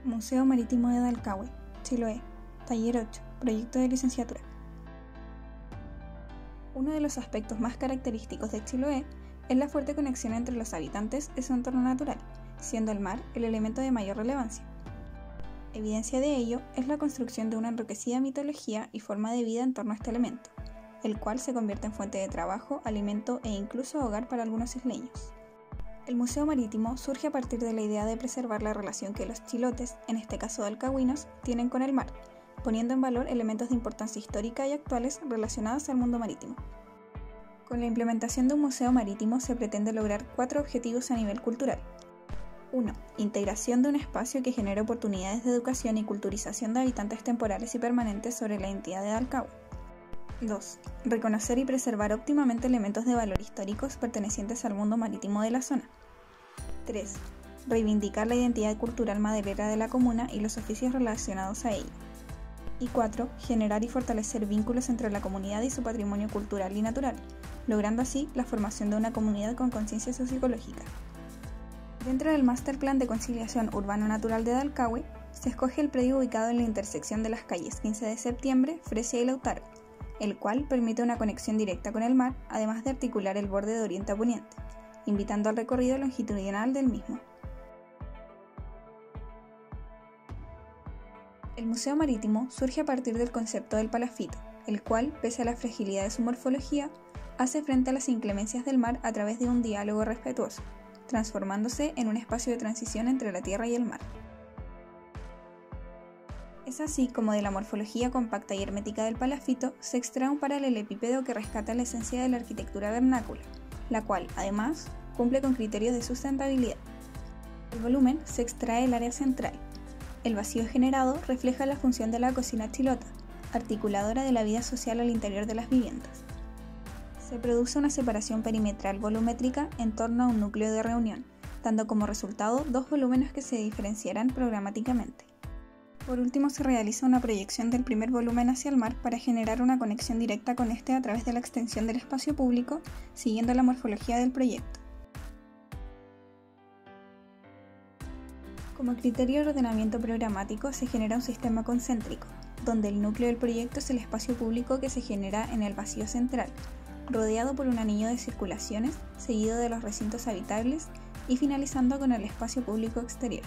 Museo Marítimo de Dalcahue, Chiloé, Taller 8, Proyecto de Licenciatura. Uno de los aspectos más característicos de Chiloé es la fuerte conexión entre los habitantes y su entorno natural, siendo el mar el elemento de mayor relevancia. Evidencia de ello es la construcción de una enriquecida mitología y forma de vida en torno a este elemento, el cual se convierte en fuente de trabajo, alimento e incluso hogar para algunos isleños. El Museo Marítimo surge a partir de la idea de preservar la relación que los chilotes, en este caso dalcahuinos, tienen con el mar, poniendo en valor elementos de importancia histórica y actuales relacionados al mundo marítimo. Con la implementación de un museo marítimo se pretende lograr 4 objetivos a nivel cultural. 1. Integración de un espacio que genere oportunidades de educación y culturización de habitantes temporales y permanentes sobre la identidad de Dalcahue. 2. Reconocer y preservar óptimamente elementos de valor históricos pertenecientes al mundo marítimo de la zona. 3. Reivindicar la identidad cultural maderera de la comuna y los oficios relacionados a ella. Y 4. Generar y fortalecer vínculos entre la comunidad y su patrimonio cultural y natural, logrando así la formación de una comunidad con conciencia socioecológica. Dentro del Master Plan de Conciliación Urbano-Natural de Dalcahue, se escoge el predio ubicado en la intersección de las calles 15 de septiembre, Fresia y Lautaro, el cual permite una conexión directa con el mar, además de articular el borde de oriente a poniente, invitando al recorrido longitudinal del mismo. El Museo Marítimo surge a partir del concepto del palafito, el cual, pese a la fragilidad de su morfología, hace frente a las inclemencias del mar a través de un diálogo respetuoso, transformándose en un espacio de transición entre la tierra y el mar. Es así como de la morfología compacta y hermética del palafito se extrae un paralelepípedo que rescata la esencia de la arquitectura vernácula, la cual, además, cumple con criterios de sustentabilidad. Del volumen se extrae el área central. El vacío generado refleja la función de la cocina chilota, articuladora de la vida social al interior de las viviendas. Se produce una separación perimetral volumétrica en torno a un núcleo de reunión, dando como resultado 2 volúmenes que se diferenciarán programáticamente. Por último, se realiza una proyección del primer volumen hacia el mar para generar una conexión directa con este a través de la extensión del espacio público, siguiendo la morfología del proyecto. Como criterio de ordenamiento programático se genera un sistema concéntrico, donde el núcleo del proyecto es el espacio público que se genera en el vacío central, rodeado por un anillo de circulaciones, seguido de los recintos habitables y finalizando con el espacio público exterior.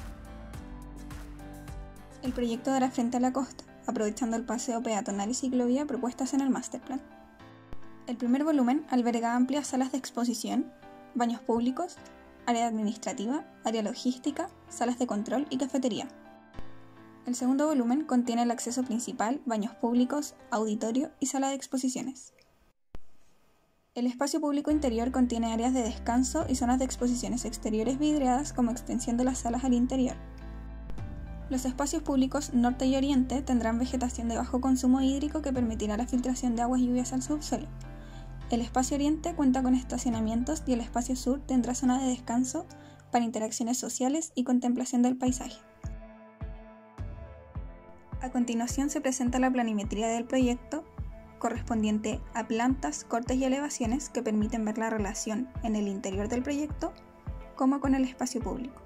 El proyecto dará frente a la costa, aprovechando el paseo peatonal y ciclovía propuestas en el Master Plan. El primer volumen alberga amplias salas de exposición, baños públicos, área administrativa, área logística, salas de control y cafetería. El segundo volumen contiene el acceso principal, baños públicos, auditorio y sala de exposiciones. El espacio público interior contiene áreas de descanso y zonas de exposiciones exteriores vidriadas como extensión de las salas al interior. Los espacios públicos norte y oriente tendrán vegetación de bajo consumo hídrico que permitirá la filtración de aguas lluvias al subsuelo. El espacio oriente cuenta con estacionamientos y el espacio sur tendrá zona de descanso para interacciones sociales y contemplación del paisaje. A continuación se presenta la planimetría del proyecto, correspondiente a plantas, cortes y elevaciones que permiten ver la relación en el interior del proyecto como con el espacio público.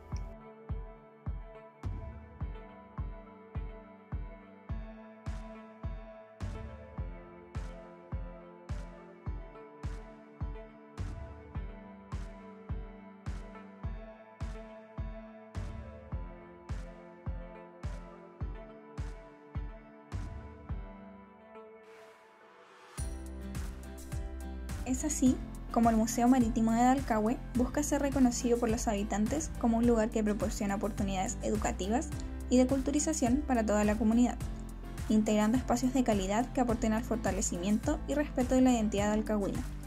Es así como el Museo Marítimo de Dalcahue busca ser reconocido por los habitantes como un lugar que proporciona oportunidades educativas y de culturización para toda la comunidad, integrando espacios de calidad que aporten al fortalecimiento y respeto de la identidad dalcahuina.